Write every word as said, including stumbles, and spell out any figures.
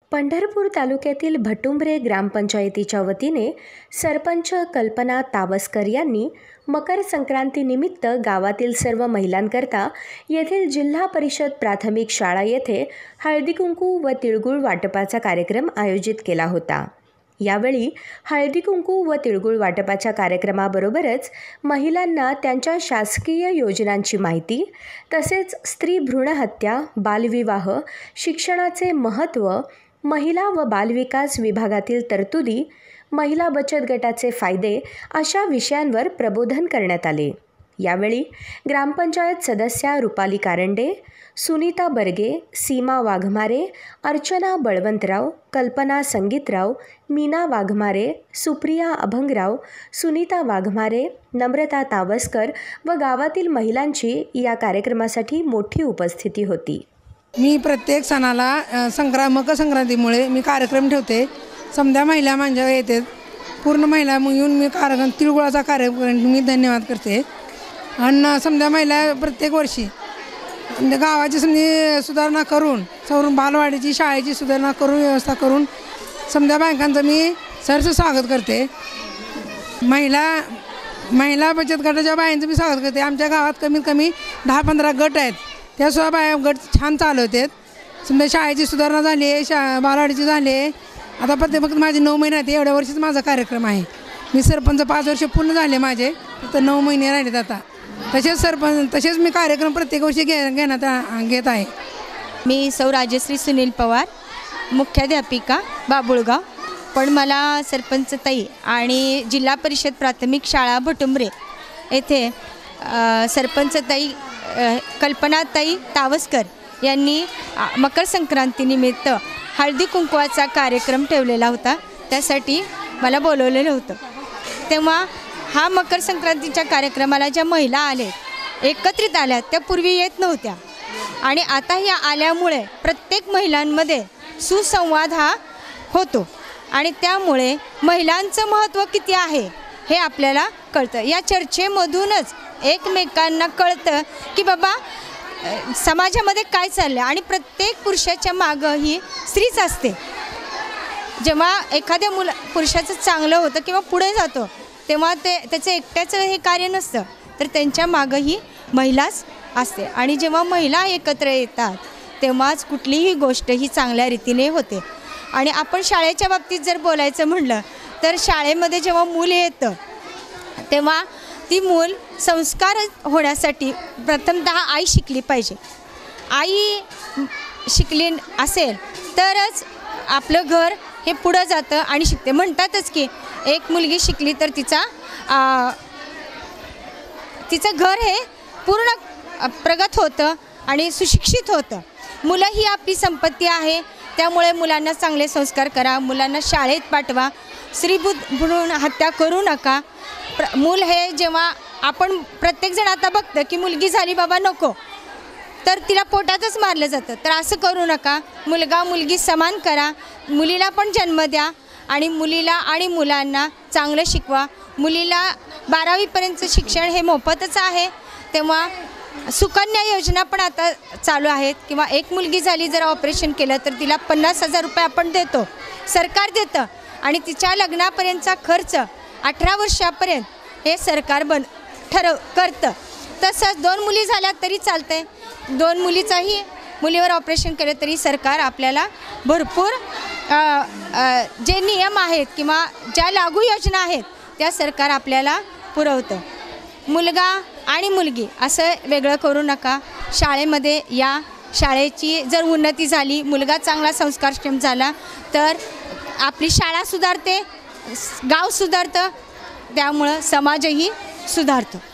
पंढरपूर तालुक्यातील भटुंबरे ग्रामपंचायतीच्या वतीने सरपंच कल्पना तावस्कर यांनी मकर संक्रांतीनिमित्त गावातील सर्व महिलांकरता येथील जिल्हा परिषद प्राथमिक शाळा येथे हळदीकुंकू व तिळगुळ वाटपाचा कार्यक्रम आयोजित केला होता। यावेळी हळदीकुंकू व तिळगुळ वाटपाच्या कार्यक्रमाबरोबरच महिलांना त्यांच्या शासकीय योजनांची माहिती, तसेच स्त्री भ्रूण हत्या, बालविवाह, शिक्षणाचे महत्त्व, महिला व बालविकास विभागातील तरतुदी, महिला बचत गटाचे फायदे अशा विषयांवर प्रबोधन करण्यात आले। यावेळी ग्रामपंचायत सदस्या रुपाली कारंडे, सुनीता बर्गे, सीमा वाघमारे, अर्चना बळवंतराव, कल्पना संगीतराव, मीना वाघमारे, सुप्रिया अभंगराव, सुनीता वाघमारे, नम्रता तावस्कर व गावातील महिलांची या कार्यक्रमासाठी मोठी उपस्थिती होती। मी प्रत्येक सणाला संक्रांत मकर संक्रांतीमुळे मी कार्यक्रम ठेवते। समजा महिला माझ्या येते, पूर्ण महिला येऊन मी कार्यक्रम तिळगुळाचा कार्यक्रम मी धन्यवाद करते। आणि समजा महिला प्रत्येक वर्षी गावाची समजी सुधारणा करून सवरून बालवाडीची शाळेची सुधारणा करून व्यवस्था करून समजा बायकांचं मी सरचं स्वागत करते। महिला महिला बचत गटाच्या बायांचं मी स्वागत करते। आमच्या गावात कमीत कमी दहा पंधरा गट आहेत, त्यासुद्धा बाया गट छान चालवतात। समजा शाळेची सुधारणा झाली आहे, शा बालवाडीची झाली आहे। आता प्रत्येक फक्त माझे नऊ महिने आहेत, एवढ्या वर्षीच माझा कार्यक्रम आहे। मी सरपंच पाच वर्ष पूर्ण झाले माझे, फक्त नऊ महिने राहिलेत आता। तसेच सरपंच तसेच मी कार्यक्रम प्रत्येक वर्षी घे घेण्यात घेत आहे। मी सौ राजश्री सुनील पवार, मुख्याध्यापिका बाबुळगाव। पण मला सरपंच ताई आणि जिल्हा परिषद प्राथमिक शाळा भटुंबरे येथे सरपंच ताई कल्पनाताई तावस्कर यांनी मकर संक्रांतीनिमित्त हळदी कुंकवाचा कार्यक्रम ठेवलेला होता, त्यासाठी मला बोलवलेलं होतं। तेव्हा हा मकर संक्रांतीच्या कार्यक्रमाला ज्या महिला आले एकत्रित आल्या त्या पूर्वी येत नव्हत्या, आणि आता या आल्यामुळे प्रत्येक महिलांमध्ये सुसंवाद हा होतो, आणि त्यामुळे महिलांचं महत्त्व किती आहे हे आपल्याला कळतं। या चर्चेमधूनच एकमेकांना कळतं की बाबा समाजामध्ये काय चाललं, आणि प्रत्येक पुरुषाच्या मागं ही स्त्रीच असते। जेव्हा एखाद्या मुला पुरुषाचं चांगलं होतं किंवा पुढे जातो तेव्हा ते त्याचं एकट्याचं हे कार्य नसतं, तर त्यांच्या मागंही महिलाच असते। आणि जेव्हा महिला एकत्र येतात तेव्हाच कुठलीही गोष्ट ही चांगल्या रीतीने होते। आणि आपण शाळेच्या बाबतीत जर बोलायचं म्हटलं तर शाळेमध्ये जेव्हा मूल येतं तेव्हा ती मूल संस्कार होण्यासाठी प्रथमतः आई शिकली पाहिजे। आई शिकली असेल तरच आपलं घर हे पुढं जातं आणि शिकते। म्हणतातच की एक मुलगी शिकली तर तिचा तिचं घर हे पूर्ण प्रगत होतं आणि सुशिक्षित होतं। मुलं ही आपली संपत्ती आहे, त्यामुळे मुलांना चांगले संस्कार करा, मुलांना शाळेत पाठवा, स्त्रीभूत भ्रूण हत्या करू नका। प्र मूल हे जेव्हा आपण प्रत्येकजण आता बघतं की मुलगी झाली बाबा नको, तर तिला पोटातच मारलं जातं, तर असं करू नका। मुलगा मुलगी समान करा, मुलीला पण जन्म द्या, आणि मुलीला आणि मुलांना चांगलं शिकवा। मुलीला बारावीपर्यंतचं शिक्षण हे मोफतच आहे। तेव्हा सुकन्या योजना पण आता चालू आहेत, किंवा एक मुलगी झाली जर ऑपरेशन केलं तर तिला पन्नास हजार रुपये आपण देतो, सरकार देतं, आणि तिच्या लग्नापर्यंतचा खर्च अठरा वर्षापर्यंत हे सरकार बन ठरव करतं। तसंच दोन मुली झाल्या तरी चालतंय, दोन मुलीचाही मुलीवर ऑपरेशन केलं तरी सरकार आपल्याला भरपूर जे नियम आहेत किंवा ज्या लागू योजना आहेत त्या सरकार आपल्याला पुरवतं। मुलगा आणि मुलगी असं वेगळं करू नका। शाळेमध्ये या शाळेची जर उन्नती झाली, मुलगा चांगला संस्कारक्षम झाला तर आपली शाळा सुधारते, गाव सुधारतं, त्यामुळं समाजही सुधारतो।